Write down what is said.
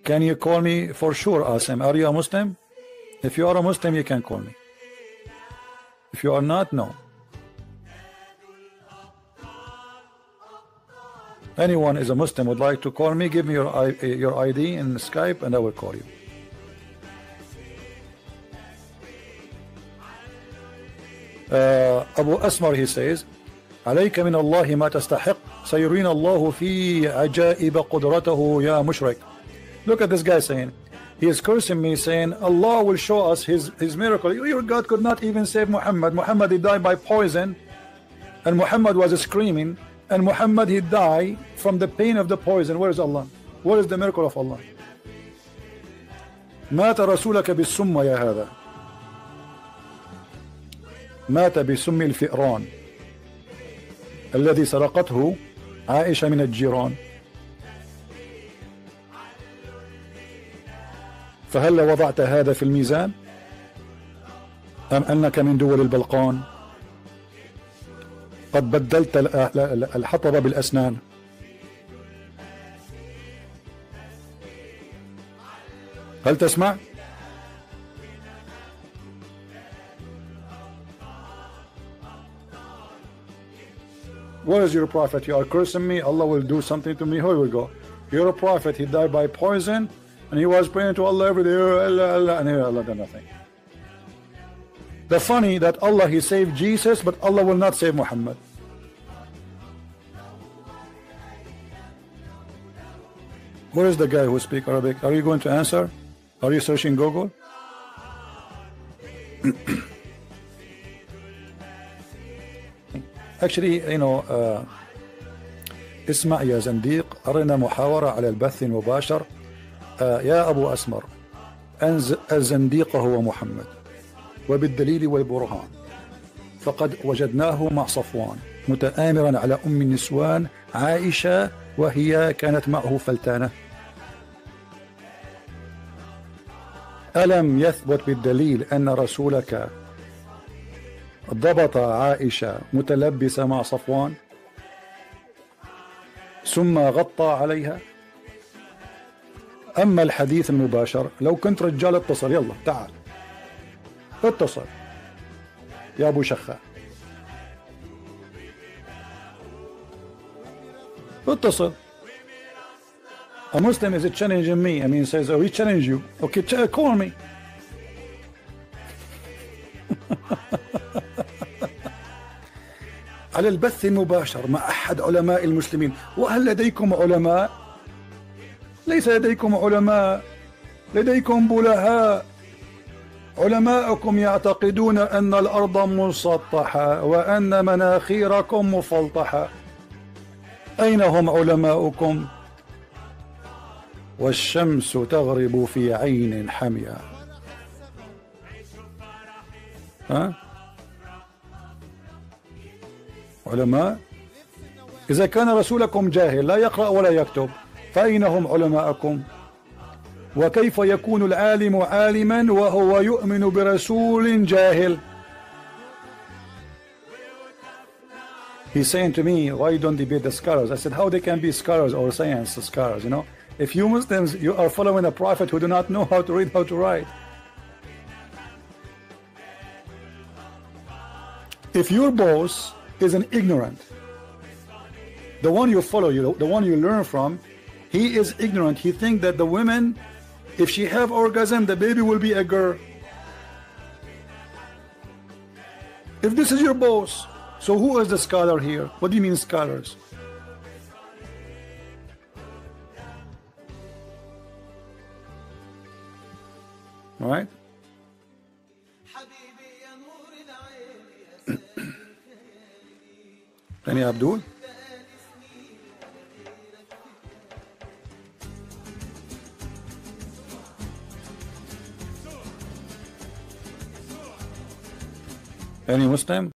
Can you call me? For sure, Asim. Are you a Muslim? If you are a Muslim, you can call me. If you are not, no. Anyone is a Muslim would like to call me, give me your ID in Skype and I will call you. Abu Asmar, he says, عليك من الله ما تستحق سيرينا الله في عجائب قدرته يا مشرك. Look at this guy saying, he is cursing me, saying Allah will show us his miracle. Your God could not even save Muhammad. Muhammad, he died by poison, and Muhammad was screaming, and Muhammad, he died from the pain of the poison. Where is Allah? What is the miracle of Allah? مات رسولك بالسم يا هذا. مات بسم الفئران الذي سرقته عائشة من الجيران. فهل وضعت هذا في الميزان أم أنك من دول البلقان قد بدلت الحطب بالأسنان؟ هل تسمع؟ Where is your prophet? You are cursing me. Allah will do something to me. Here we go. You're a prophet. He died by poison, and he was praying to Allah every day. Allah, Allah, and here Allah did nothing. The funny that Allah, he saved Jesus, but Allah will not save Muhammad. Where is the guy who speaks Arabic? Are you going to answer? Are you searching Google? Actually, you know, اسمع يا زنديق، أرنا محاورة على البث المباشر. يا أبو أسمر، الزنديق هو محمد، وبالدليل والبرهان، فقد وجدناه مع صفوان متآمرا على أم النسوان عائشة، وهي كانت معه فلتانة. ألم يثبت بالدليل أن رسولك ضبط عائشة متلبسة مع صفوان ثم غطى عليها؟ أما الحديث المباشر، لو كنت رجال اتصل، يلا تعال اتصل يا أبو شخة، اتصل. A Muslim is challenging me. I mean, says, "Oh, we challenge you." Okay, call me. على البث المباشر مع أحد علماء المسلمين. وهل لديكم علماء؟ ليس لديكم علماء، لديكم بلهاء. علماءكم يعتقدون أن الأرض مسطحة وأن مناخيركم مفلطحة. أين هم علماؤكم؟ والشمس تغرب في عين حمية. ها؟ علماء؟ إذا كان رسولكم جاهل لا يقرأ ولا يكتب، فأين هم علماءكم؟ وكيف يكون العالم عالما وهو يؤمن برسول جاهل؟ He's saying to me, why don't they be the scholars? I said, how they can be scholars or science scholars, you know? If you Muslims, you are following a prophet who do not know how to read, how to write. If your boss is an ignorant, the one you follow, the one you learn from, he is ignorant. He thinks that the women, if she have orgasm, the baby will be a girl. If this is your boss, so who is the scholar here? What do you mean scholars? All right? Any Abdul? Any Muslim?